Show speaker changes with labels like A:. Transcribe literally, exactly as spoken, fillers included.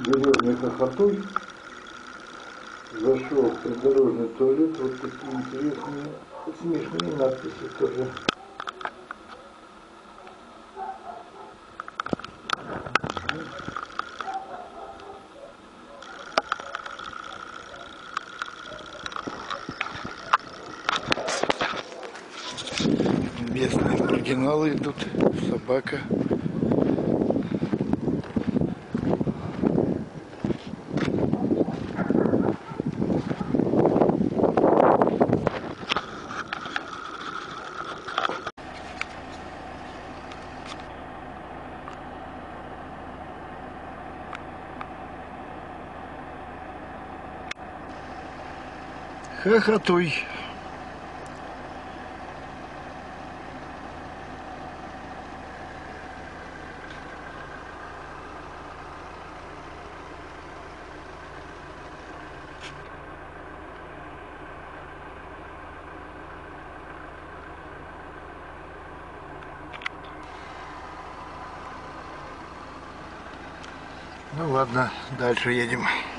A: деревня Хохотуй. Зашел в придорожный туалет, вот такие интересные, смешные надписи тоже. Местные маргиналы идут, собака. Хохотуй. Ну ладно, дальше едем.